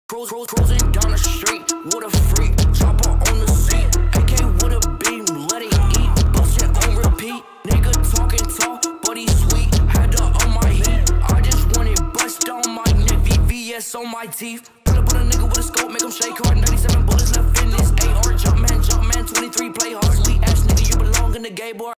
Cruising down the street with a freak, chopper on the seat, AK with a beam, let it eat, bust it on repeat. Nigga talking talk, but he sweet, had to on my heat. I just want it bust on my neck, VVS on my teeth. Pull up on a nigga with a scope, make him shake.